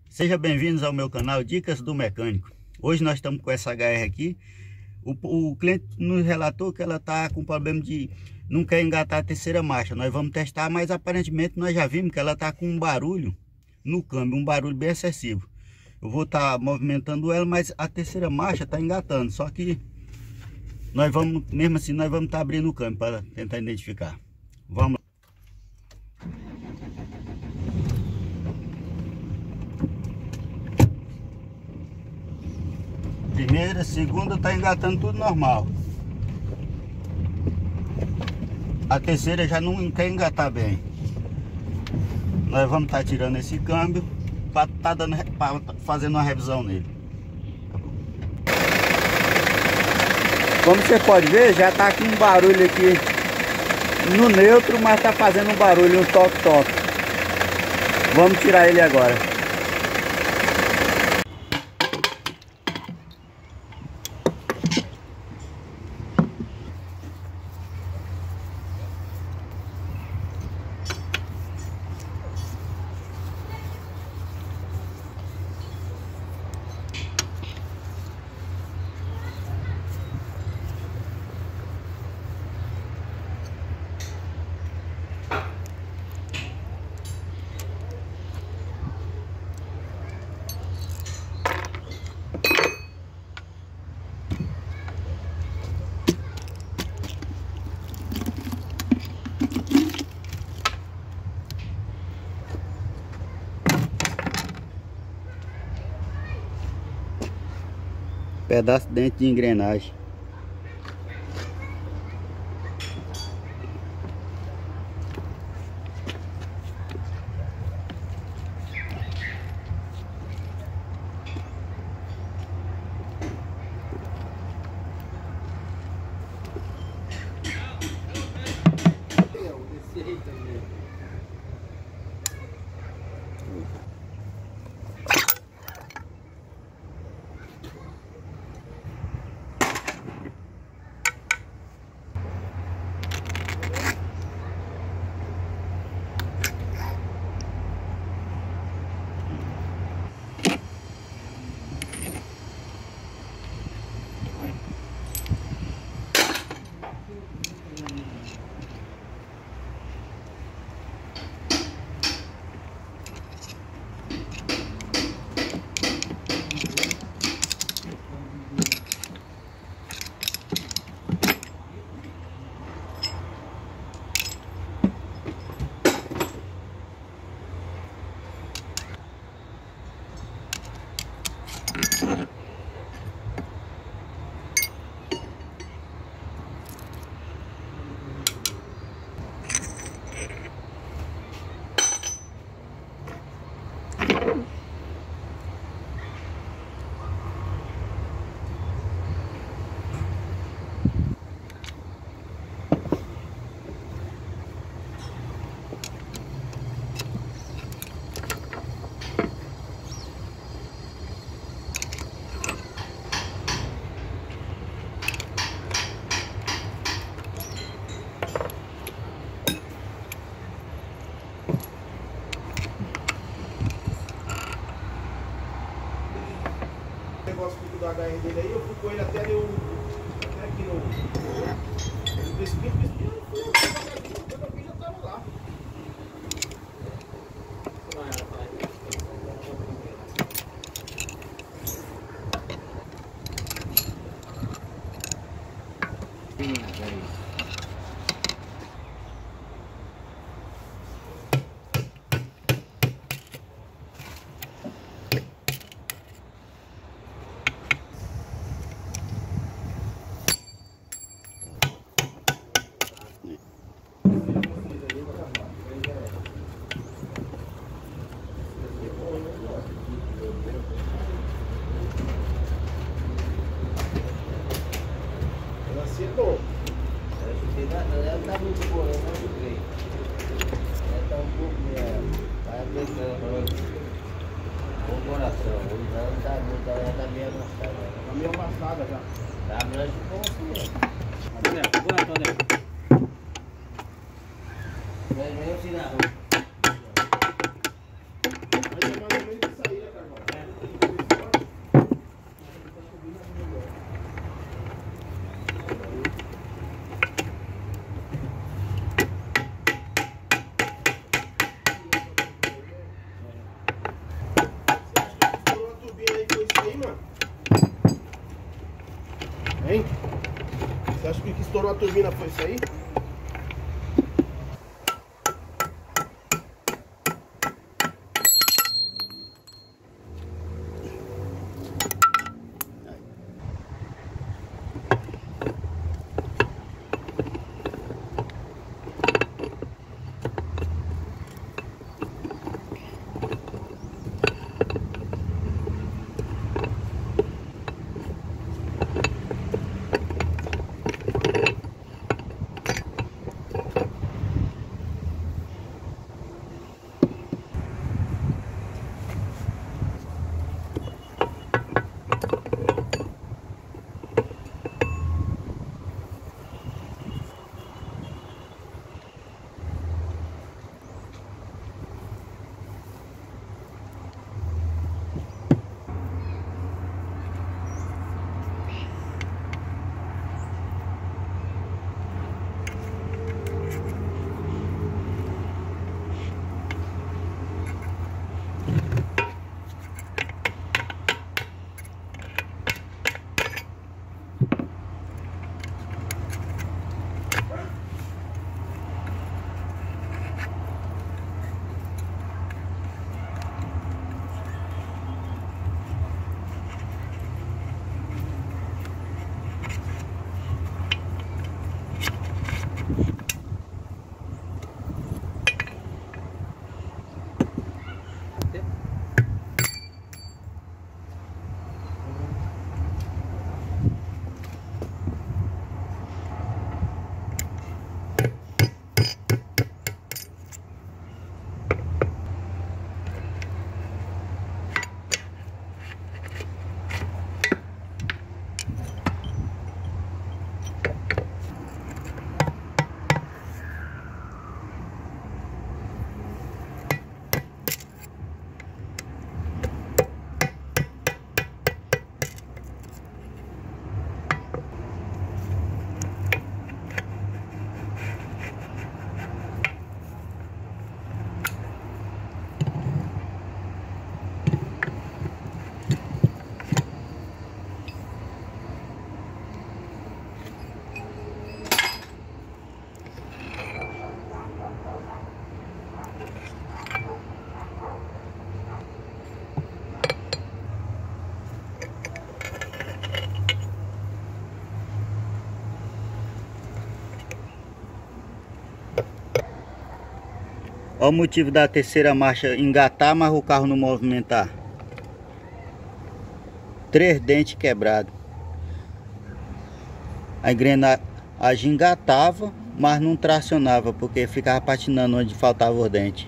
Sejam bem-vindos ao meu canal Dicas do Mecânico. Hoje nós estamos com essa HR aqui. O cliente nos relatou que ela está com problema de não quer engatar a terceira marcha. Nós vamos testar, mas aparentemente nós já vimos que ela está com um barulho no câmbio, um barulho bem excessivo. Eu vou estar movimentando ela, mas a terceira marcha está engatando. Só que nós vamos, mesmo assim, nós vamos estar abrindo o câmbio para tentar identificar. Vamos lá. Primeira, segunda tá engatando tudo normal. A terceira já não quer engatar bem. Nós vamos estar tirando esse câmbio para fazendo uma revisão nele. Como você pode ver, já tá com um barulho aqui no neutro, mas tá fazendo um barulho, um toque-toque. Vamos tirar ele agora. Pedaço dentro de engrenagem. Do HR dele aí, eu fui com ele até aqui no espinho, quando eu vi já tava lá. Acertou. Ela tá muito boa, eu não joguei. Ela tá um pouco vai aplicando o coração. Ela tá muito, ela tá meio amassada. Tá meio amassada já. Tá, mas nós ficamos assim, Antônio. Vem assim na rua. Mas é mais ou menos isso aí, né, cara? turbina foi isso aí? Olha o motivo da terceira marcha engatar, mas o carro não movimentar. 3 dentes quebrados. A engrenagem engatava, mas não tracionava, porque ficava patinando onde faltava os dentes.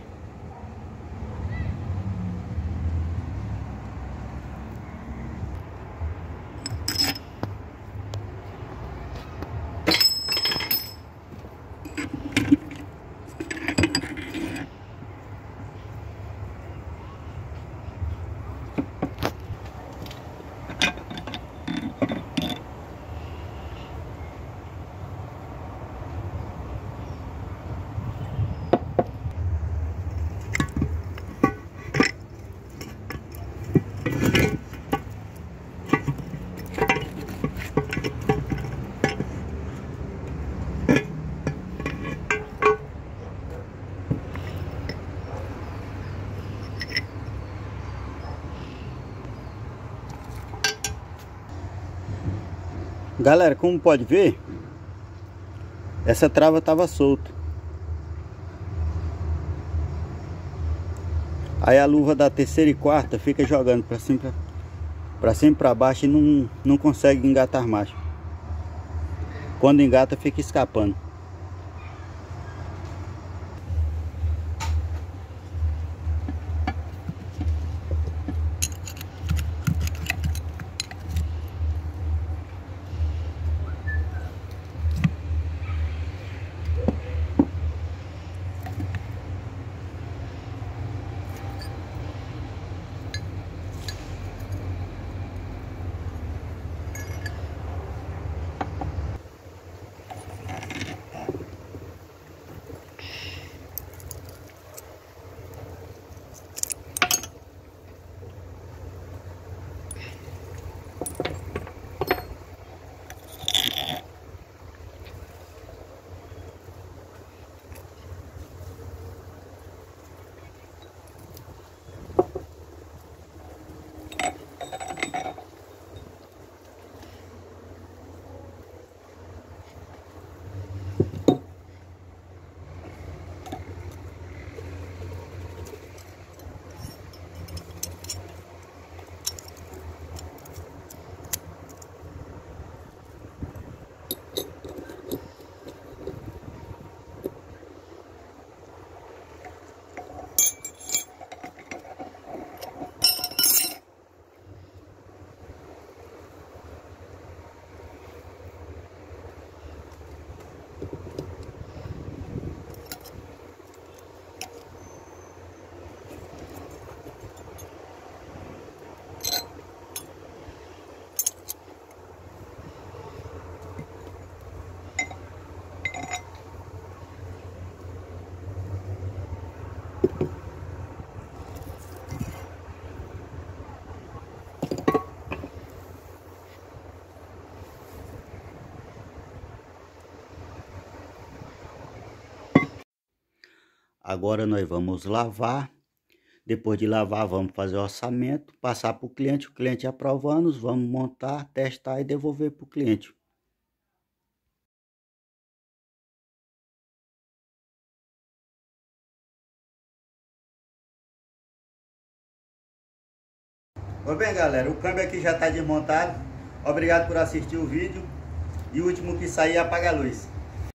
Galera, como pode ver, essa trava estava solta. Aí a luva da terceira e quarta fica jogando para cima e para baixo e não consegue engatar mais. Quando engata, fica escapando. Agora nós vamos lavar. Depois de lavar, vamos fazer o orçamento, passar para o cliente aprovando, vamos montar, testar e devolver para o cliente. Pois bem, galera, o câmbio aqui já está desmontado. Obrigado por assistir o vídeo. E o último que sair, apaga a luz.